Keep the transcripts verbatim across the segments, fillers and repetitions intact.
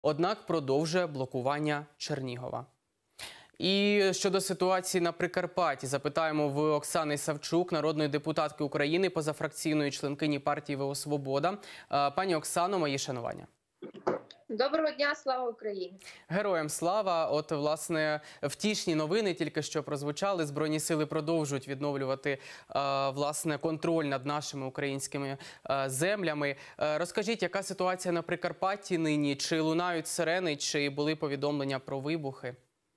однак продовжує блокування Чернігова. І щодо ситуації на Прикарпатті запитаємо в Оксани Савчук, народної депутатки України, позафракційної членкині партії ВО «Свобода». Пані Оксано, мої шанування. Доброго дня, слава Україні! Героям слава! От, власне, втішні новини тільки що прозвучали. Збройні сили продовжують відновлювати, власне, контроль над нашими українськими землями. Розкажіть, яка ситуація на Прикарпатті нині? Чи лунають сирени, чи були повідомлення про вибухи?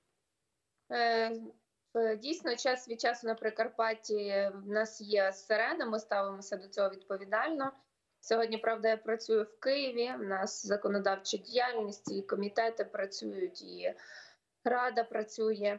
Дійсно, час від часу на Прикарпатті в нас є сирена, ми ставимося до цього відповідально. Сьогодні, правда, я працюю в Києві, у нас законодавча діяльність, і комітети працюють, і Рада працює.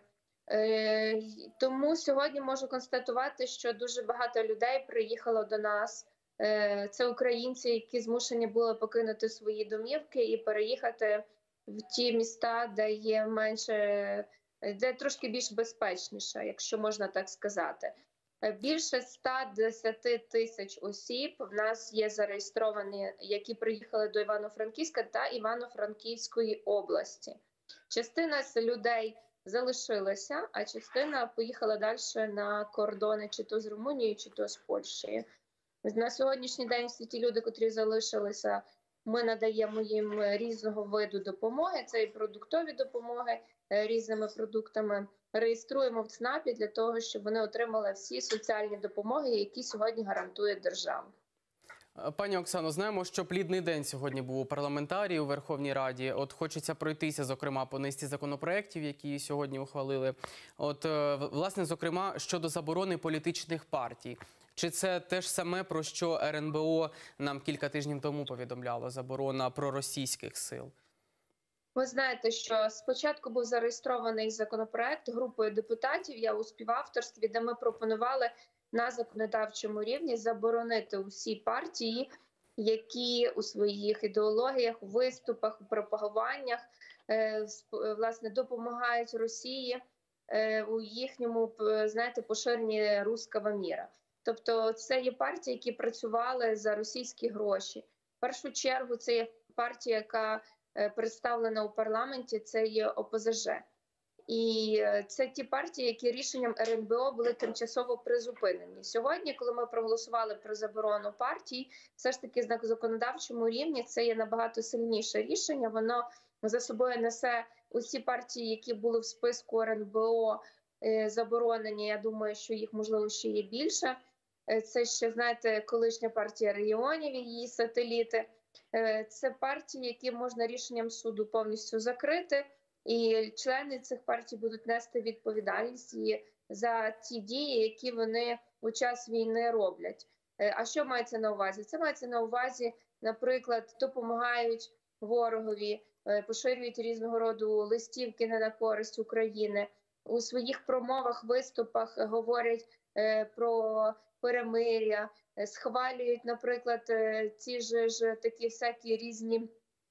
Тому сьогодні можу констатувати, що дуже багато людей приїхало до нас. Це українці, які змушені були покинути свої домівки і переїхати в ті міста, де є менше, де трошки більш безпечніше, якщо можна так сказати. Більше ста десяти тисяч осіб в нас є зареєстровані, які приїхали до Івано-Франківська та Івано-Франківської області. Частина з людей залишилася, а частина поїхала далі на кордони чи то з Румунією, чи то з Польщею. На сьогоднішній день всі ті люди, котрі залишилися, ми надаємо їм різного виду допомоги, це і продуктові допомоги різними продуктами. Реєструємо в ЦНАПі для того, щоб вони отримали всі соціальні допомоги, які сьогодні гарантує держава. Пані Оксано, знаємо, що плідний день сьогодні був у парламентарії у Верховній Раді. От хочеться пройтися, зокрема, по низці законопроєктів, які сьогодні ухвалили. От, власне, зокрема, щодо заборони політичних партій. Чи це те ж саме, про що Ер Ен Бе О нам кілька тижнів тому повідомляло? Заборона проросійських сил? Ви знаєте, що спочатку був зареєстрований законопроект групою депутатів, я у співавторстві, де ми пропонували на законодавчому рівні заборонити усі партії, які у своїх ідеологіях, у виступах, у пропагуваннях власне допомагають Росії у їхньому, знаєте, поширенні руського міра. Тобто це є партії, які працювали за російські гроші. В першу чергу це є партія, яка представлена у парламенті, це є О Пе Зе Же. І це ті партії, які рішенням Ер Ен Бе О були тимчасово призупинені. Сьогодні, коли ми проголосували про заборону партій, все ж таки на законодавчому рівні це є набагато сильніше рішення. Воно за собою несе усі партії, які були в списку Ер Ен Бе О заборонені. Я думаю, що їх, можливо, ще є більше. Це ще, знаєте, колишня партія регіонів і її сателіти. Це партії, які можна рішенням суду повністю закрити, і члени цих партій будуть нести відповідальність за ті дії, які вони у час війни роблять. А що мається на увазі? Це мається на увазі, наприклад, допомагають ворогові, поширюють різного роду листівки не на користь України, у своїх промовах, виступах говорять про перемир'я, схвалюють, наприклад, ці ж, ж такі всякі різні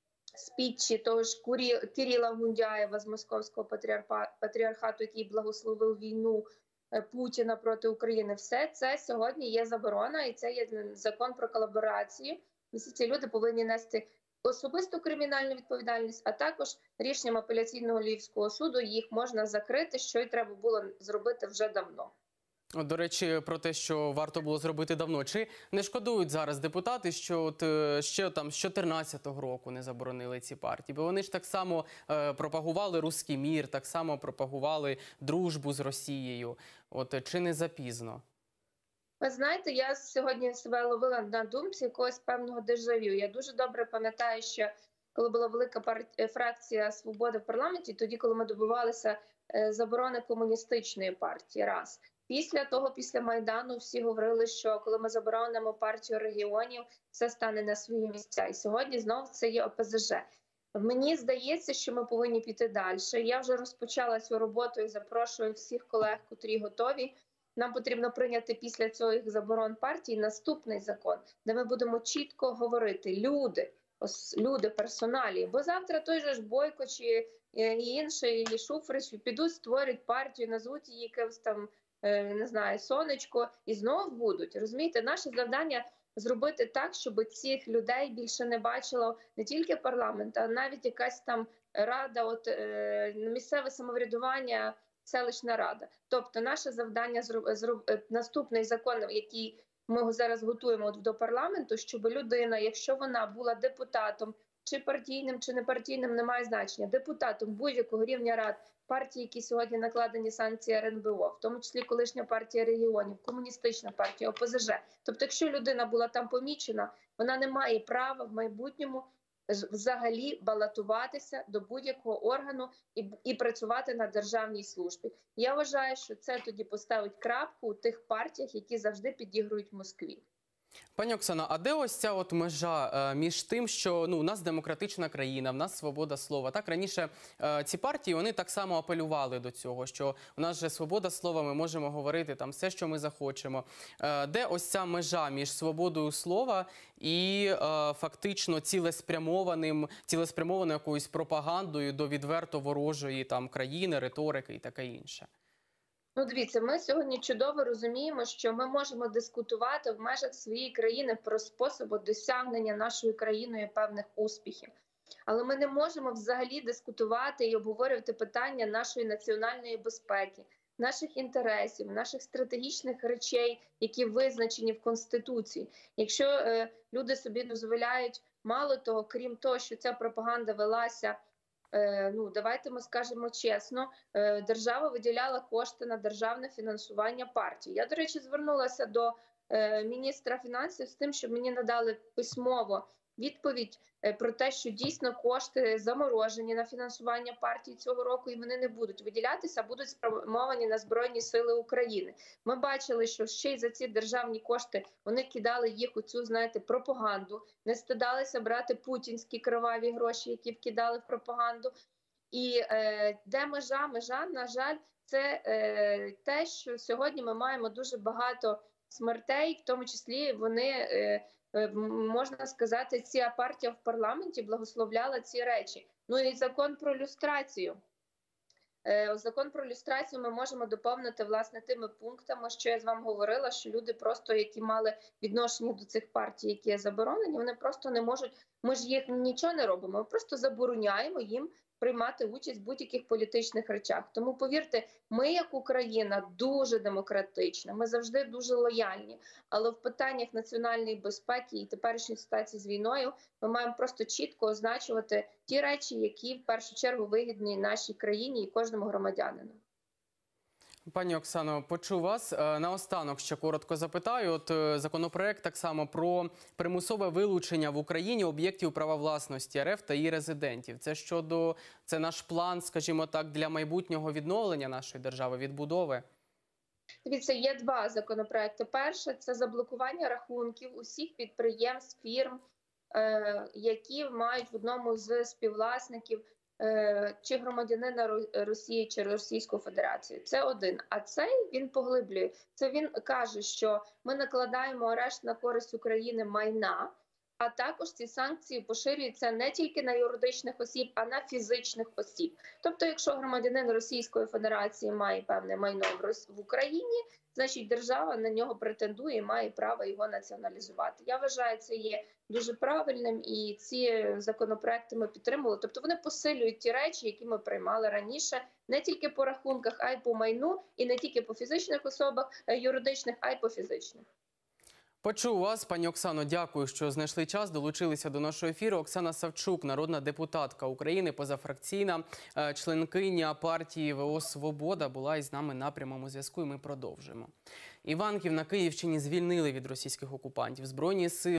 спічі того ж Кирила Гундяєва з Московського патріархату, який благословив війну Путіна проти України. Все це сьогодні є заборона, і це є закон про колаборацію. Всі ці люди повинні нести особисту кримінальну відповідальність, а також рішенням апеляційного Львівського суду їх можна закрити, що й треба було зробити вже давно. До речі, про те, що варто було зробити давно. Чи не шкодують зараз депутати, що от ще там з чотирнадцятого року не заборонили ці партії? Бо вони ж так само е, пропагували руський мір, так само пропагували дружбу з Росією. От чи не запізно? Ви знаєте, я сьогодні себе ловила на думці якогось певного дежавю. Я дуже добре пам'ятаю, що коли була велика партія, фракція «Свобода» в парламенті, тоді, коли ми добивалися заборони комуністичної партії, раз. Після того, після Майдану, всі говорили, що коли ми заборонимо партію регіонів, все стане на свої місця. І сьогодні знову це є О Пе Зе Же. Мені здається, що ми повинні піти далі. Я вже розпочала цю роботу і запрошую всіх колег, котрі готові. Нам потрібно прийняти після цих заборон партій наступний закон, де ми будемо чітко говорити: люди, люди, персоналі. Бо завтра той же ж Бойко чи інший, і Шуфрич підуть, створять партію, назвуть її якимось там, не знаю, сонечко, і знов будуть. Розумієте, наше завдання зробити так, щоб цих людей більше не бачило не тільки парламент, а навіть якась там рада, от е, місцеве самоврядування, селищна рада. Тобто, наше завдання зроб, зроб, наступний закон, який ми зараз готуємо от до парламенту, щоб людина, якщо вона була депутатом, чи партійним, чи непартійним, немає значення, депутатом будь-якого рівня рад, партії, які сьогодні накладені санкції ер ен бе о, в тому числі колишня партія регіонів, комуністична партія, о пе зе же. Тобто, якщо людина була там помічена, вона не має права в майбутньому взагалі балотуватися до будь-якого органу і, і працювати на державній службі. Я вважаю, що це тоді поставить крапку у тих партіях, які завжди підігрують Москві. Пані Оксано, а де ось ця от межа е, між тим, що ну, у нас демократична країна, в нас свобода слова? Так, раніше е, ці партії, вони так само апелювали до цього, що у нас же свобода слова, ми можемо говорити там все, що ми захочемо. Е, де ось ця межа між свободою слова і е, фактично цілеспрямованим, цілеспрямованою якоюсь пропагандою до відверто ворожої там країни, риторики і таке інше? Ну, дивіться, ми сьогодні чудово розуміємо, що ми можемо дискутувати в межах своєї країни про способи досягнення нашою країною певних успіхів. Але ми не можемо взагалі дискутувати і обговорювати питання нашої національної безпеки, наших інтересів, наших стратегічних речей, які визначені в Конституції. Якщо е, люди собі дозволяють мало того, крім того, що ця пропаганда велася, ну, давайте ми скажемо чесно, держава виділяла кошти на державне фінансування партій. Я, до речі, звернулася до міністра фінансів з тим, щоб мені надали письмово відповідь про те, що дійсно кошти заморожені на фінансування партій цього року, і вони не будуть виділятися, а будуть спрямовані на Збройні Сили України. Ми бачили, що ще й за ці державні кошти вони кидали їх у цю, знаєте, пропаганду, не стидалися брати путінські криваві гроші, які вкидали в пропаганду. І е, де межа? Межа, на жаль, це е, те, що сьогодні ми маємо дуже багато смертей, в тому числі вони... Е, можна сказати, ця партія в парламенті благословляла ці речі. Ну і закон про люстрацію. Закон про люстрацію ми можемо доповнити, власне, тими пунктами, що я з вами говорила, що люди просто, які мали відношення до цих партій, які заборонені, вони просто не можуть, ми ж їх нічого не робимо, ми просто забороняємо їм приймати участь в будь-яких політичних речах. Тому, повірте, ми як Україна дуже демократична, ми завжди дуже лояльні, але в питаннях національної безпеки і теперішньої ситуації з війною ми маємо просто чітко означувати ті речі, які в першу чергу вигідні нашій країні і кожному громадянину. Пані Оксано, почув вас. Наостанок ще коротко запитаю. От законопроект так само про примусове вилучення в Україні об'єктів права власності ер еф та її резидентів. Це щодо, це наш план, скажімо так, для майбутнього відновлення нашої держави, відбудови? Дивіться, є два законопроекти. Перше – це заблокування рахунків усіх підприємств, фірм, е, які мають в одному з співвласників чи громадянина Росії, чи Російської Федерації. Це один. А цей, він поглиблює. Це він каже, що ми накладаємо арешт на користь України майна, а також ці санкції поширюються не тільки на юридичних осіб, а на фізичних осіб. Тобто, якщо громадянин Російської Федерації має певне майно в Україні, значить держава на нього претендує і має право його націоналізувати. Я вважаю, це є дуже правильним, і ці законопроекти ми підтримували. Тобто вони посилюють ті речі, які ми приймали раніше, не тільки по рахунках, а й по майну, і не тільки по фізичних особах юридичних, а й по фізичних. Почув вас, пані Оксано, дякую, що знайшли час, долучилися до нашого ефіру. Оксана Савчук, народна депутатка України, позафракційна, членкиня партії ве о «Свобода», була із нами на прямому зв'язку, і ми продовжуємо. Іванків на Київщині звільнили від російських окупантів. Збройні сили